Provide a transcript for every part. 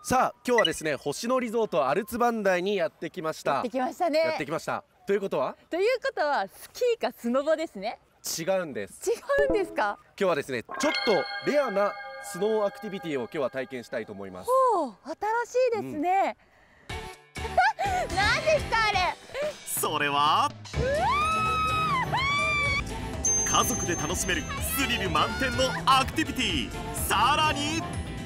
さあ今日はですね、星野リゾートアルツバンダイにやってきました。 やってきましたね。 やってきました。ということはスキーかスノボですね。 違うんです。 違うんですか。 今日はですね、ちょっとレアなスノーアクティビティを今日は体験したいと思います。 おお、新しいですね。何ですかあれ。 それは家族で楽しめるスリル満点のアクティビティ。さらに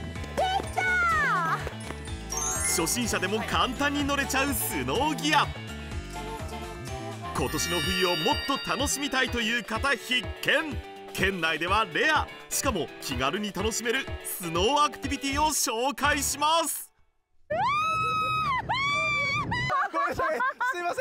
初心者でも簡単に乗れちゃうスノーギア。今年の冬をもっと楽しみたいという方必見。県内ではレア、しかも気軽に楽しめるスノーアクティビティを紹介します。 ごめんなさい、すいま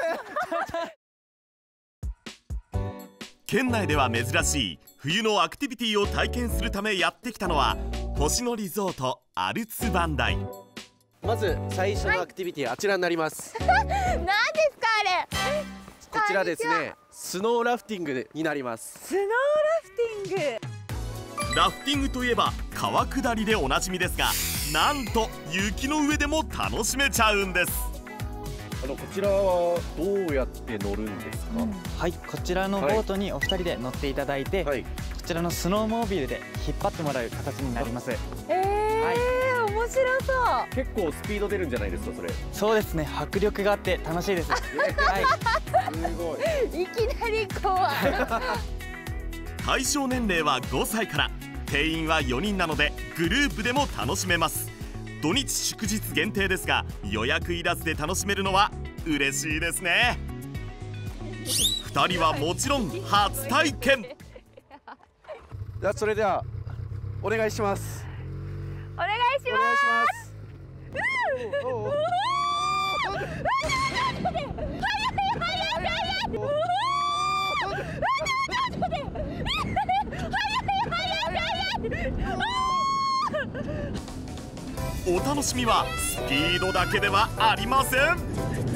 せん。 県内では珍しい冬のアクティビティを体験するためやってきたのは星野リゾートアルツバンダイ。 まず最初のアクティビティ、あちらになります。 何ですかあれ。 こちらですね、スノーラフティングになります。 スノーラフティング。 ラフティングといえば川下りでおなじみですが、なんと雪の上でも楽しめちゃうんです。 こちらはどうやって乗るんですか。 はい、こちらのボートにお二人で乗っていただいて、こちらのスノーモービルで引っ張ってもらう形になります。 面白そう。 結構スピード出るんじゃないですか、それ。 そうですね、迫力があって楽しいです。はい、 すごい。 いきなり怖い。 対象年齢は5歳から、定員は4人なのでグループでも楽しめます。土日祝日限定ですが、予約いらずで楽しめるのは嬉しいですね。2人はもちろん初体験。 じゃあそれではお願いします。 お願いします。 お楽しみはスピードだけではありません。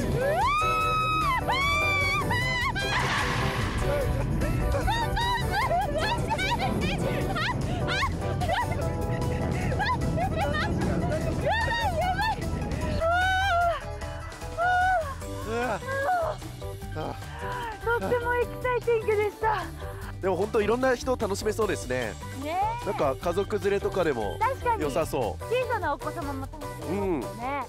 とってもエキサイティングでした。 でも本当いろんな人楽しめそうですね。なんか家族連れとかでも良さそう。 小さなお子様も楽しめますね。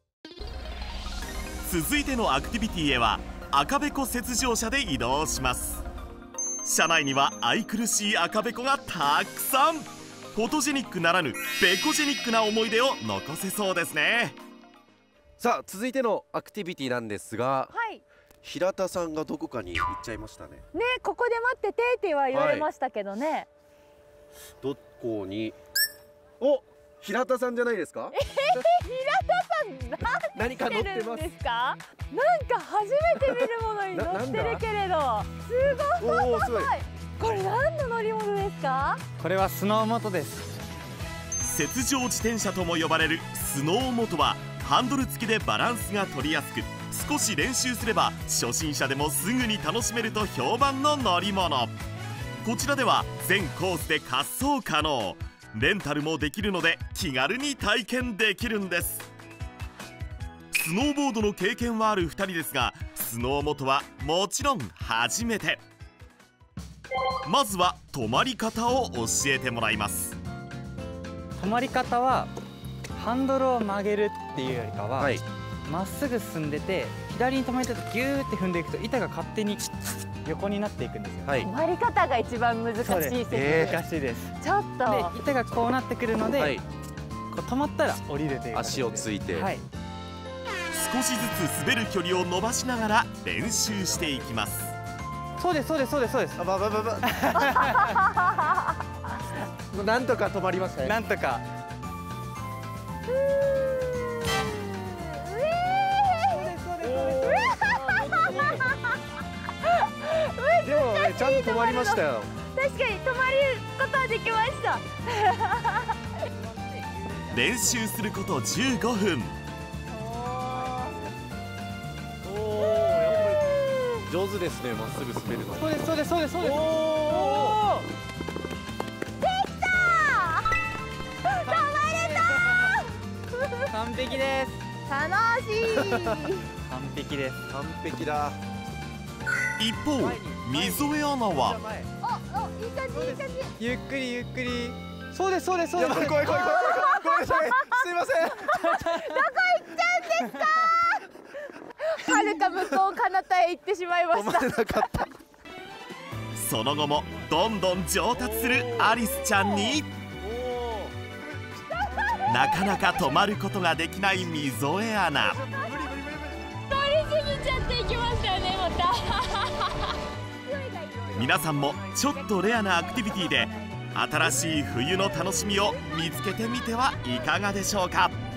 続いてのアクティビティへは赤べこ雪上車で移動します。車内には愛くるしい赤べこがたくさん。フォトジェニックならぬベコジェニックな思い出を残せそうですね。 さあ続いてのアクティビティなんですが、平田さんがどこかに行っちゃいましたね。 ここで待っててっては言われましたけどね。 どこに。お、平田さんじゃないですか。 平田さん、何か乗ってますか。なんか初めて見るものに乗ってるけれど、すごい。これ何の乗り物ですか。 これはスノーモトです。 雪上自転車とも呼ばれるスノーモトはハンドル付きでバランスが取りやすく、少し練習すれば初心者でもすぐに楽しめると評判の乗り物。こちらでは全コースで滑走可能、レンタルもできるので気軽に体験できるんです。スノーボードの経験はある2人ですが、スノーモトはもちろん初めて。まずは止まり方を教えてもらいます。 止まり方はハンドルを曲げるっていうよりかは、まっすぐ進んでて左に止めてギューって踏んでいくと板が勝手に横になっていくんですよ。 止まり方が一番難しい難しいです。 ちょっとで板がこうなってくるので、こう止まったら降りるという足をついて、 少しずつ滑る距離を伸ばしながら練習していきます。 そうです。 なんとか止まりましたね。 なんとか。 でもね、ちゃんと止まりましたよ。 確かに止まることはできました。 練習すること15分。 上手ですね、まっすぐ滑るの。 そうです。 できた。止まれた。 完璧です。 楽しい。 完璧です。 完璧だ。 一方、溝江アナは。 いい感じいい感じ。 ゆっくりゆっくり。そうですそうですそうです。 怖い怖い怖い怖い。ごめんなさい。すいません。 どこ行っちゃうんですか。はるか向こう彼方へ行ってしまいました。 止まれなかった。 その後もどんどん上達するアリスちゃんになかなか止まることができない溝江アナ。 通り過ぎちゃっていきましたよね、また。 皆さんもちょっとレアなアクティビティで新しい冬の楽しみを見つけてみてはいかがでしょうか。